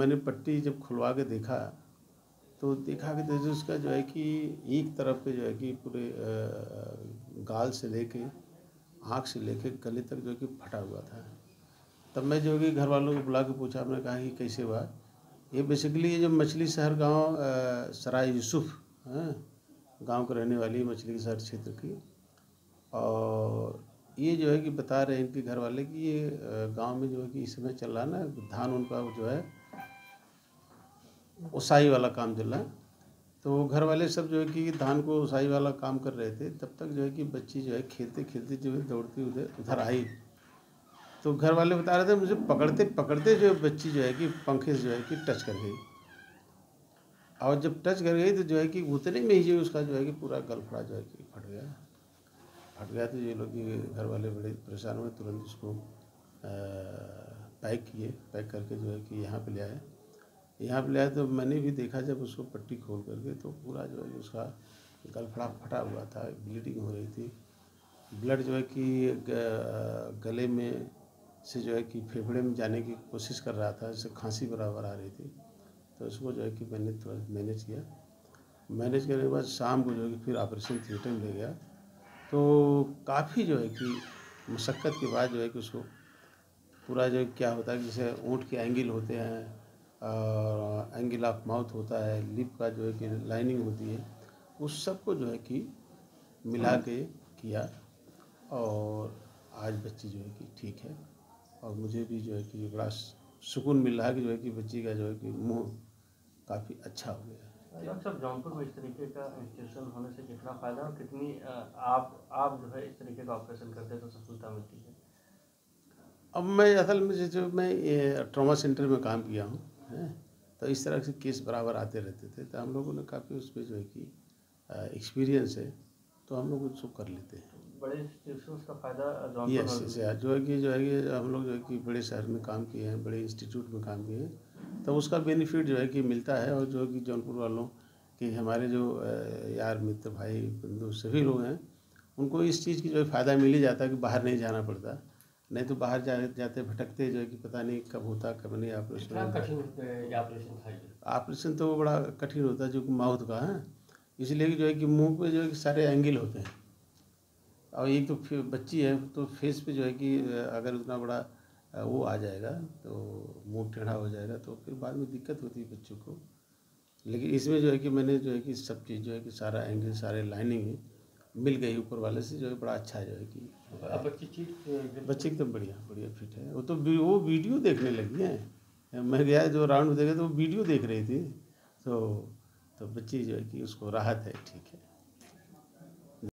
मैंने पट्टी जब खुलवा के देखा तो देखा कि जैसे उसका जो है कि एक तरफ पे जो है कि पूरे गाल से लेके आँख से लेके गले तक जो है कि फटा हुआ था। तब मैं जो है कि घर वालों को बुला के पूछा, मैंने कहा कि कैसे हुआ। ये बेसिकली ये जो मछली शहर गांव सराय यूसुफ गांव के रहने वाली मछली शहर क्षेत्र की, और ये जो है कि बता रहे हैं इनके घर वाले कि ये गांव में जो है कि इस समय चल रहा ना धान उनका जो है ओसाई वाला काम चल रहा है। तो घर वाले सब जो है कि धान को ओसाई वाला काम कर रहे थे, तब तक जो है कि बच्ची जो है खेलते खेलते जो है दौड़ती उधर आई। तो घर वाले बता रहे थे मुझे पकड़ते पकड़ते जो बच्ची जो है कि पंखे से जो है कि टच कर गई, और जब टच कर गई तो जो है कि उतने में ही जो उसका जो है कि पूरा गलफड़ा जो है कि फट गया। तो ये लोग घर वाले बड़े परेशान हुए, तुरंत उसको पैक करके जो है कि यहाँ पे ले आए। तो मैंने भी देखा जब उसको पट्टी खोल करके, तो पूरा जो है उसका गलफड़ा फटा हुआ था, ब्लीडिंग हो रही थी। ब्लड जो है कि गले में से जो है कि फेफड़े में जाने की कोशिश कर रहा था, जैसे खांसी बराबर आ रही थी। तो उसको जो है कि मैंने तुरंत मैनेज किया। मैनेज करने के बाद शाम को जो है कि फिर ऑपरेशन थिएटर में ले गया। तो काफ़ी जो है कि मशक्क़त के बाद जो है कि उसको पूरा जो क्या होता है कि जैसे ऊँट के एंगल होते हैं, एंगल ऑफ माउथ होता है, लिप का जो है कि लाइनिंग होती है, उस सब को जो है कि मिला के किया। और आज बच्ची जो है कि ठीक है, और मुझे भी जो है कि बड़ा सुकून मिल रहा है कि जो है कि बच्ची का जो है कि मुँह काफ़ी अच्छा हो गया। डॉक्टर साहब, जौनपुर में इस तरीके का इंस्टीट्यूशन होने से कितना फ़ायदा और कितनी आप जो है इस तरीके का ऑपरेशन करते हैं तो सफलता मिलती है? अब मैं असल में जैसे मैं ट्रॉमा सेंटर में काम किया हूँ, तो इस तरह से केस बराबर आते रहते थे, तो हम लोगों ने काफ़ी उसमें जो है कि एक्सपीरियंस है, तो हम लोग उसको कर लेते हैं। बड़े इंस्टीट्यूशंस का फ़ायदा जौनपुर यस में यस यार, जो है कि हम लोग जो है कि बड़े शहर में काम किए हैं, बड़े इंस्टीट्यूट में काम किए हैं, तो उसका बेनिफिट जो है कि मिलता है। और जो है कि जौनपुर वालों कि हमारे जो यार मित्र भाई बंधु सभी लोग हैं, उनको इस चीज़ की जो है फ़ायदा मिल ही जाता है कि बाहर नहीं जाना पड़ता। नहीं तो बाहर जाते भटकते जो है कि पता नहीं कब होता कब नहीं ऑपरेशन होता। ऑपरेशन तो बड़ा कठिन होता है जो कि माउथ का है, इसलिए कि जो है कि मुंह पे जो है कि सारे एंगल होते हैं, और एक तो फिर बच्ची है तो फेस पे जो है कि अगर उतना बड़ा वो आ जाएगा तो मुंह टेढ़ा हो जाएगा, तो फिर बाद में दिक्कत होती है बच्चों को। लेकिन इसमें जो है कि मैंने जो है कि सब चीज़ जो है कि सारा एंगल सारे लाइनिंग मिल गई ऊपर वाले से, जो है बड़ा अच्छा जो है कि बच्चे एकदम बढ़िया बढ़िया फिट है। वो वीडियो देखने लगी है, मैं गया जो राउंड में देखा तो वो वीडियो देख रही थी, तो बच्ची जो है कि उसको राहत है, ठीक है।